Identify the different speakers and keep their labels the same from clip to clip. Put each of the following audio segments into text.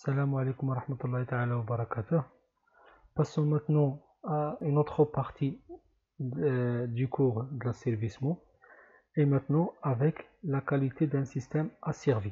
Speaker 1: Salam alaikum wa rahmatullahi ta'ala wa barakatuh. Passons maintenant à une autre partie du cours de l'asservissement et maintenant avec la qualité d'un système asservi.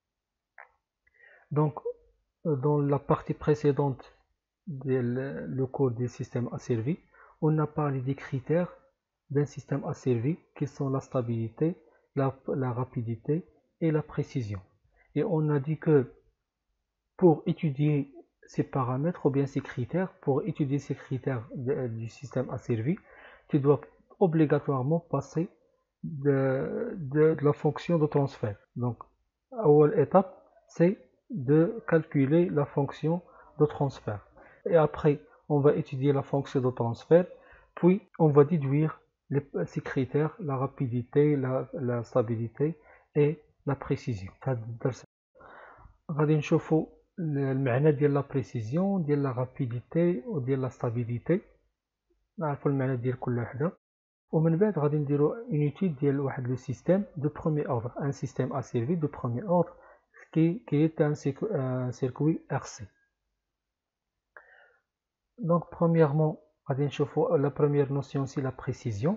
Speaker 1: Donc, dans la partie précédente le cours des systèmes asservis, on a parlé des critères d'un système asservi qui sont la stabilité, la rapidité et la précision. Et on a dit que pour étudier ces paramètres ou bien ces critères, pour étudier ces critères du système asservi, tu dois obligatoirement passer de la fonction de transfert. Donc, la première étape, c'est de calculer la fonction de transfert. Et après, on va étudier la fonction de transfert, puis on va déduire ces critères, la rapidité, la stabilité et la précision. غادي نشوفوا المعنى ديال لا بريسيزيون ديال لا رابيديتي وديال لا ستابيليتي، نعرفوا المعنى ديال كل وحده، ومن بعد غادي نديروا اون ايتود ديال واحد لو سيستيم دو بروميير اوردر، ان سيستيم اسيرفي دو بروميير اوردر qui est un circuit RC. Donc premièrement, غادي نشوفوا la première notion, c'est la précision.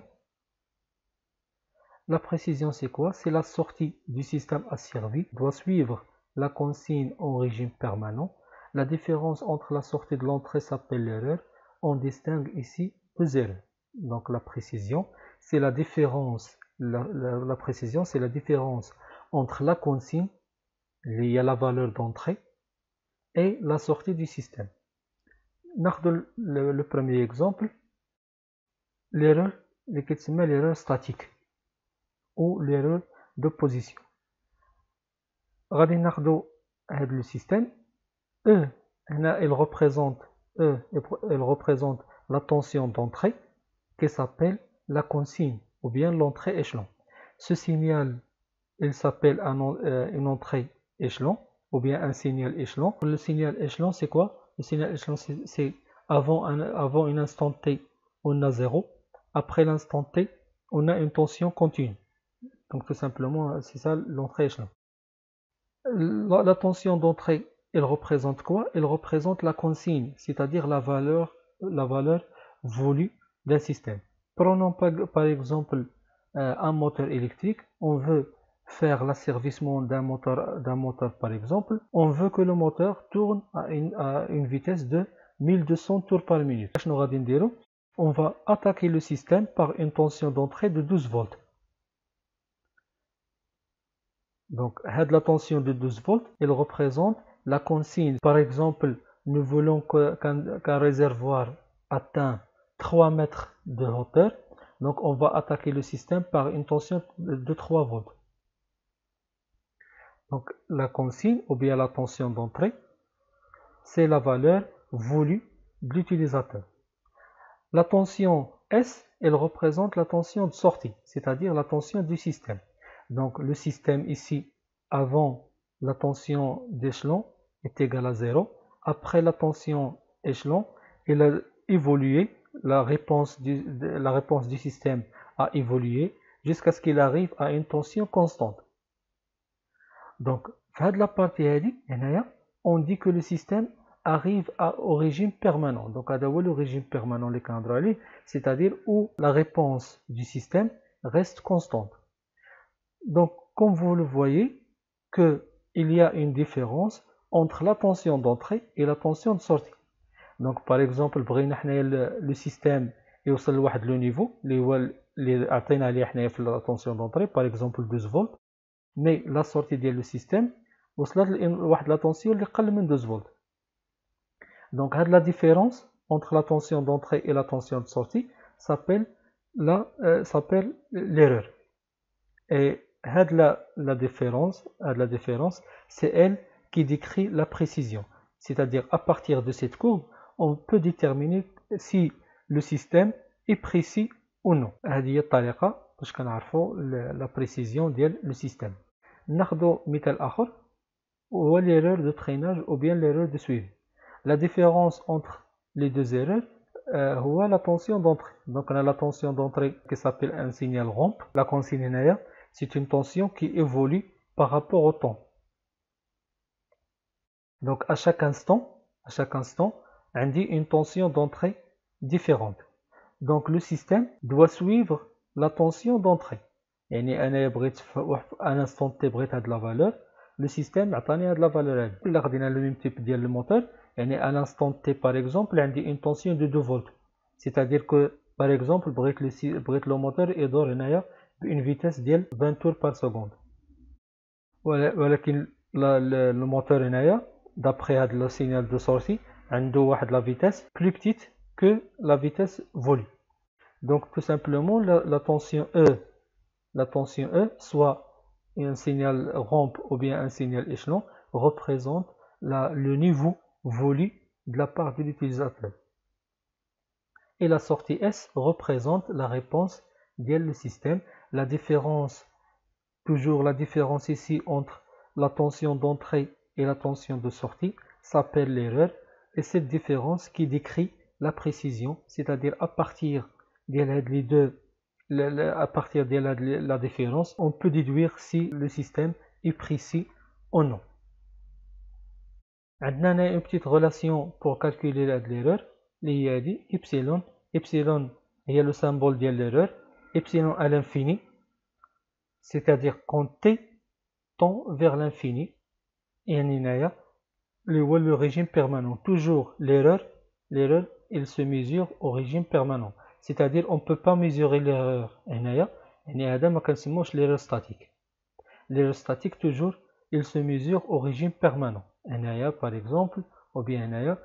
Speaker 1: La précision, c'est quoi? C'est la sortie du système asservi doit suivre la consigne en régime permanent. La différence entre la sortie de l'entrée s'appelle l'erreur. On distingue ici deux erreurs. Donc la précision, c'est la différence. La précision, c'est la différence entre la consigne liée à la valeur d'entrée et la sortie du système. Le premier exemple, l'erreur, l'erreur statique ou l'erreur de position. غادي ناخدو هذا le système E, il représente la tension d'entrée qui s'appelle la consigne ou bien l'entrée échelon. Ce signal, il s'appelle une entrée échelon ou bien un signal échelon. Le signal échelon, c'est quoi? Le signal échelon, c'est avant un instant T, on a 0. Après l'instant T, on a une tension continue. Donc tout simplement, c'est ça l'entrée échelon. La tension d'entrée, elle représente quoi? Elle représente la consigne, c'est-à-dire la valeur voulue d'un système. Prenons par exemple un moteur électrique. On veut faire l'asservissement d'un moteur par exemple. On veut que le moteur tourne à une vitesse de 1200 tours par minute. On va attaquer le système par une tension d'entrée de 12 volts. Donc, la tension de 12 volts, elle représente la consigne. Par exemple, nous voulons qu'un réservoir atteint 3 mètres de hauteur. Donc, on va attaquer le système par une tension de 3 volts. Donc, la consigne ou bien la tension d'entrée, c'est la valeur voulue de l'utilisateur. La tension S, elle représente la tension de sortie, c'est-à-dire la tension du système. Donc le système ici, avant la tension d'échelon est égale à 0. Après la tension échelon, il a évolué, la réponse du système a évolué jusqu'à ce qu'il arrive à une tension constante. Donc, la partie on dit que le système arrive au régime permanent. Donc, le régime permanent, c'est-à-dire où la réponse du système reste constante. Donc, comme vous le voyez, il y a une différence entre la tension d'entrée et la tension de sortie. Donc, par exemple, le système est au le niveau, la tension d'entrée, par exemple 12 volts, mais la sortie du système, la tension est de 12 volts. Donc, la différence entre la tension d'entrée et la tension de sortie s'appelle l'erreur. Et la différence, c'est elle qui décrit la précision. C'est-à-dire, à partir de cette courbe, on peut déterminer si le système est précis ou non. هذه الطريقة باش كنعرفوا la précision ديال le système. ناخذ مثال آخر هو l'erreur de traînage ou bien l'erreur de suivi. La différence entre les deux erreurs هو la tension d'entrée. Donc on a la tension d'entrée qui s'appelle un signal rampe. La consigne c'est une tension qui évolue par rapport au temps. Donc à chaque instant, on dit une tension d'entrée différente. Donc le système doit suivre la tension d'entrée. يعني أنا بغيت في un instant T بغيت هاد la valeur, le système عطاني هاد la valeur هادي. إلا خدينا le même type ديال الموتور, يعني à l'instant T par exemple عندي une tension de 2 volts. C'est-à-dire que par exemple بغيت le moteur يدور هنايا بune vitesse ديال 20 tours par seconde. ولكن le moteur هنايا d'après هاد le signal de sortie عنده واحد la vitesse plus petite que la vitesse voulue. Donc tout simplement la tension E, soit un signal rampe ou bien un signal échelon, représente le niveau voulu de la part de l'utilisateur. Et la sortie S représente la réponse du système. La différence ici entre la tension d'entrée et la tension de sortie s'appelle l'erreur. Et cette différence qui décrit la précision, c'est-à-dire à partir de la différence, on peut déduire si le système est précis ou non. On a une petite relation pour calculer l'erreur. Il y a epsilon. Epsilon est le symbole de l'erreur. Epsilon à l'infini, c'est-à-dire quand t tend vers l'infini. Et le régime permanent. Toujours l'erreur, il se mesure au régime permanent. C'est-à-dire on ne peut pas mesurer l'erreur. L'erreur statique. L'erreur statique, toujours, il se mesure au régime permanent. Par exemple, ou bien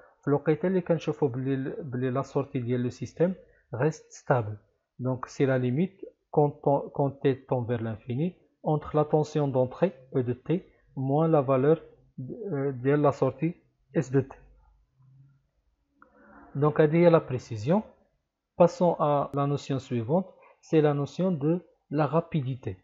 Speaker 1: la sortie du système reste stable. Donc c'est la limite quand t tend vers l'infini entre la tension d'entrée E de t moins la valeur de la sortie S de t. Donc à dire la précision, passons à la notion suivante, c'est la notion de la rapidité.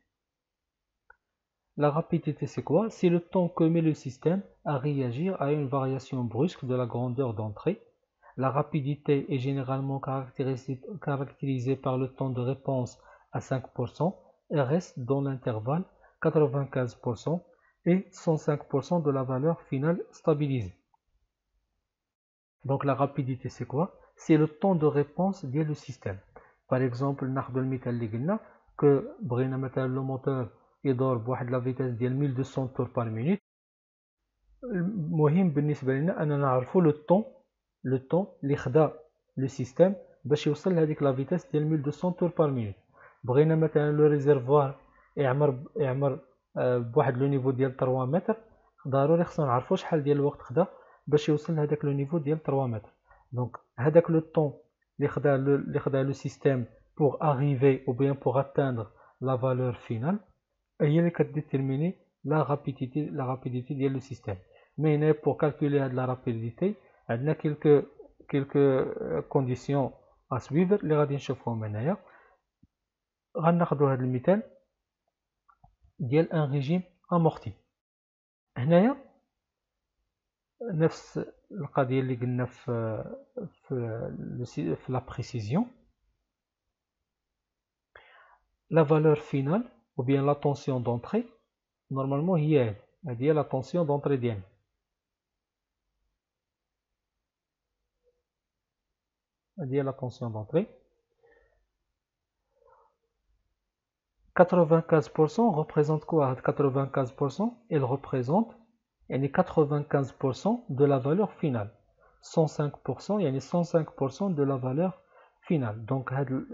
Speaker 1: La rapidité, c'est quoi? C'est le temps que met le système à réagir à une variation brusque de la grandeur d'entrée. La rapidité est généralement caractérisée par le temps de réponse à 5% et reste dans l'intervalle 95% et 105% de la valeur finale stabilisée. Donc la rapidité, c'est quoi? C'est le temps de réponse du système. Par exemple, ناخذ المثال اللي قلنا que بغينا مثلا le moteur يدور بواحد la vitesse ديال 1200 tours par minute. المهم بالنسبة لنا أننا نعرفوا le temps اللي خدا le système باش يوصل لهذيك la vitesse ديال 1200 tours par minute. بغينا مثلا le réservoir يعمر بواحد لو نيفو ديال 3 متر، ضروري خصنا نعرفوا شحال ديال الوقت خدا باش يوصل لهذاك لو نيفو ديال 3 متر. دونك هذاك لو طون اللي خدا لو سيستيم pour arriver ou bien pour atteindre la valeur finale هي اللي كديتيرميني la rapidité ديال لو سيستيم. مي هنا pour calculer هاد la rapidité عندنا quelques conditions à suivre اللي غادي نشوفهم هنايا. غناخذوا هذا المثال ديال ان ريجيم امورتي. هنايا نفس القضيه اللي قلنا في لا بريسيزيون. لا فالور فينال ou bien la tension d'entrée normalement هي هذه la tension d'entrée ديالنا. هذه la tension d'entrée. 95% représente quoi? 95%, elle représente 95% de la valeur finale. 105%, 105% de la valeur finale. Donc,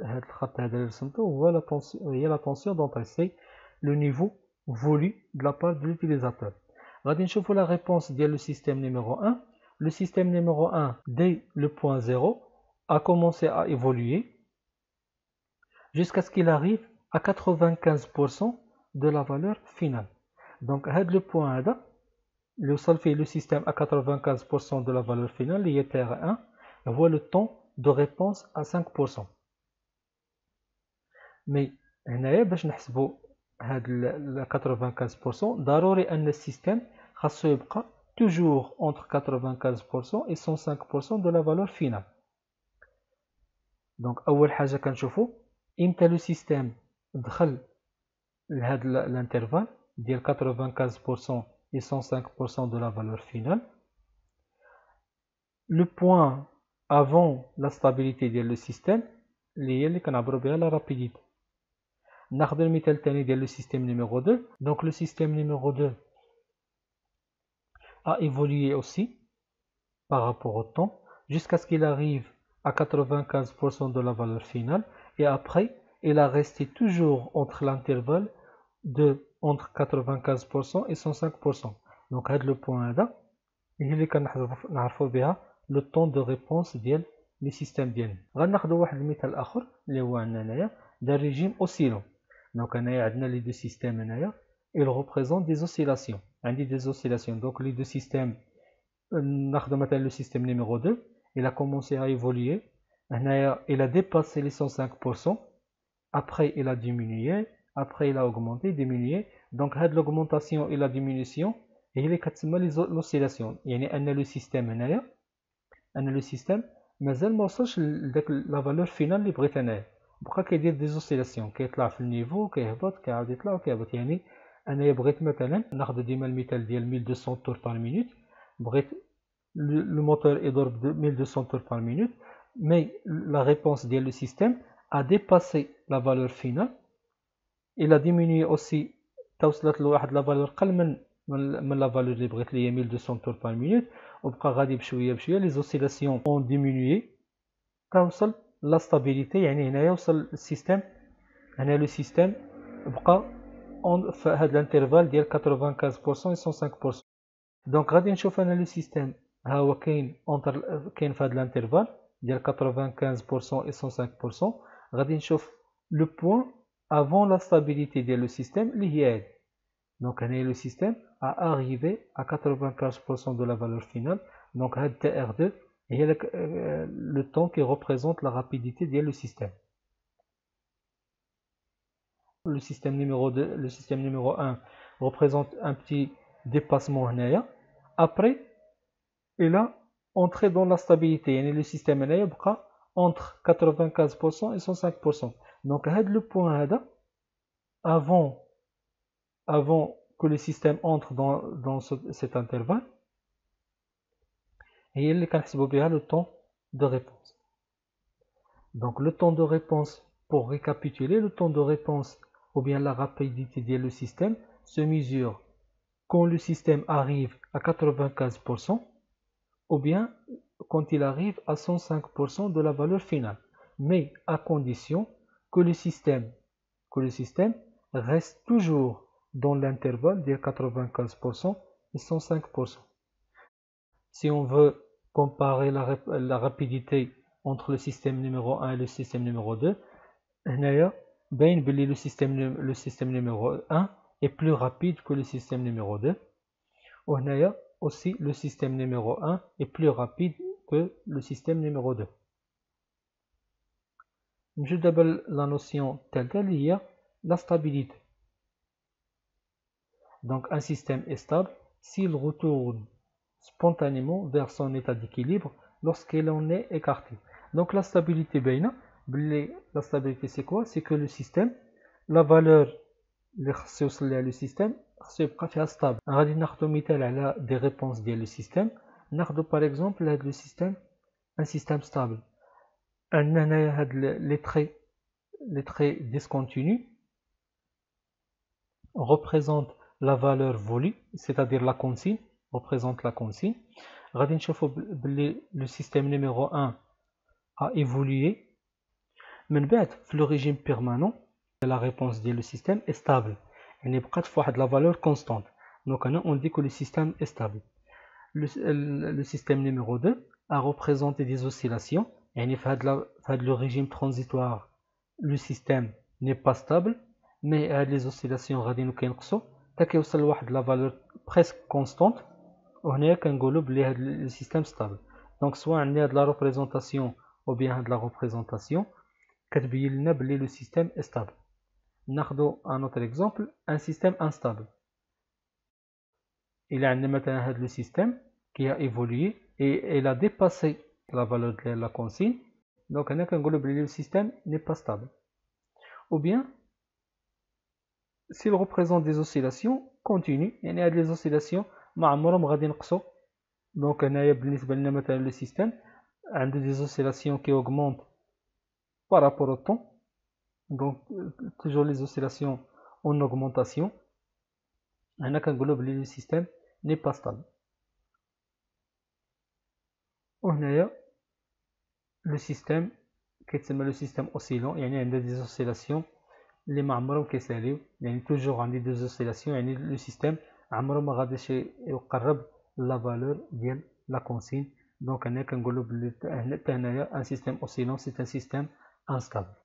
Speaker 1: la tension d'entrée, c'est le niveau voulu de la part de l'utilisateur. On va la réponse du système numéro 1. Le système numéro 1, dès le point 0, a commencé à évoluer jusqu'à ce qu'il arrive à 95% de la valeur finale. Donc, le point là, le système à 95% de la valeur finale, l'ITR1, voit le temps de réponse à 5%. Mais, باش نحسبوا هاد 95%, ضروري أن السيستم خاصو يبقى toujours entre 95% et 105% de la valeur finale. Donc, أول حاجة كنشوفوا إمتى le système دخل لهذا l'intervalle ديال 95% et 105% de la valeur finale. le point avant la stabilité du système اللي كنعبروا بها la rapidité. ناخذ المثال الثاني ديال le système numéro 2. Donc le système numéro 2 a évolué aussi par rapport au temps jusqu'à ce qu'il arrive à 95% de la valeur finale, et après il a resté toujours entre l'intervalle de entre 95% et 105%. Donc هذا le point هذا هي اللي كنعرفوا بها le temps de réponse ديال لي سيستيم ديالنا. غناخذوا واحد المثال اخر اللي هو عندنا هنايا دا ريجيم اوسيلون. دونك هنايا عندنا لي دو سيستيم هنايا ils représentent des oscillations. عندي des oscillations. Donc les deux systèmes, ناخذ مثلا le système numéro 2, il a commencé à évoluer. هنايا il a dépassé les 105%. Après il a diminué, après il a augmenté, diminué. Donc هاد l'augmentation et la diminution هي اللي كتسمى l'oscillation. يعني ان لو سيستيم هنايا ان لو سيستيم مازال ما وصلش لداك لا فالور فينال اللي بغيت انايا، بقى كيدير دي زوسيلاسيون، كيطلع في النيفو كيهبط كيعاود يطلع وكيهبط. يعني انايا بغيت مثلا ناخذ ديما المثال ديال 1200 طور بار مينوت، بغيت لو موتور يضرب 1200 طور بار مينوت، مي لا ريبونس ديال لو سيستيم a dépassé la valeur finale. Il a diminué aussi توصلت لواحد لا فالور قل من لا فالور اللي بغيت لي هي 1200 طور بار مينوت، وبقى غادي بشويه بشويه لي زوسيلاسيون اون ديمينيي كنوصل لا ستابيليتي. يعني هنايا وصل السيستم، هنا لو سيستم بقى في هاد الانترفال ديال 95% و 105%. دونك غادي نشوف انا لو سيستم ها هو كاين كاين في هاد الانترفال ديال 95% و 105%. غادي نشوف لو بوين avant la stabilité ديال لو سيستم اللي هي هادي. Donc le système a arrivé à 95% de la valeur finale. Donc TR2 est le temps qui représente la rapidité du système. Le système numéro 2, le système numéro 1 représente un petit dépassement. Après, il a entré dans la stabilité. Le système est entre 95% et 105%. Donc le point avant que le système entre dans cet intervalle, et il est le temps de réponse. Donc le temps de réponse, pour récapituler, le temps de réponse ou bien la rapidité du système se mesure quand le système arrive à 95% ou bien quand il arrive à 105% de la valeur finale, mais à condition que le système reste toujours dans l'intervalle de 95% et 105%. Si on veut comparer la rapidité entre le système numéro 1 et le système numéro 2, le système numéro 1 est plus rapide que le système numéro 2. Aussi, le système numéro 1 est plus rapide que le système numéro 2. Je donne la notion telle qu'il y a la stabilité. Donc un système est stable s'il retourne spontanément vers son état d'équilibre lorsqu'il en est écarté. Donc la stabilité la stabilité c'est quoi? C'est que le système, la valeur le système est stable. غادي ناخذ مثال على des réponses ديال le système. ناخذ par exemple le système, un système stable. عندنا هنايا هاد les traits discontinus représentent la valeur voulue, c'est-à-dire la consigne, représente la consigne. غادي نشوفوا le système numéro 1 a évolué. من بعد في le régime permanent, la réponse du système est stable. Elle n'est pas de la valeur constante. Donc on dit que le système est stable. Le système numéro 2 a représenté des oscillations. Et le régime transitoire, le système n'est pas stable, mais les oscillations غادي كينقصوا حتى كيوصل لواحد la valeur presque constante. وهنا كنقولوا بلي هذا le système stable. Donc soit عندنا هاد la représentation ou bien هاد la représentation كتبين لنا بلي le système est stable. ناخذ un autre exemple, un système instable. Il y a maintenant le système qui a évolué et il a dépassé la valeur de la consigne. Donc on peut dire que le système n'est pas stable. Ou bien s'il représente des oscillations continues, il y a des oscillations ما عمرهم غادي ينقصوا دونك هنايا بالنسبة لنا مثلا لو سيستيم عنده دي زوسيلاسيون كي augmente par rapport au temps. Donc toujours les oscillations en augmentation. هنا كنقولو بلي لو سيستيم ني با ستابل. وهنايا لو سيستيم كيتسمى لو سيستيم اوسيلون، يعني عندها دي زوسيلاسيون اللي ما عمرهم كيساليو، يعني توجور عندي دي زوسيلاسيون، يعني لو سيستيم عمرو ما غاديش يقرب لا فالور ديال لا كونسين. دونك هنا كنقولو بلي حتى هنايا ان سيستيم اوسيلون سي ان سيستيم انستابل.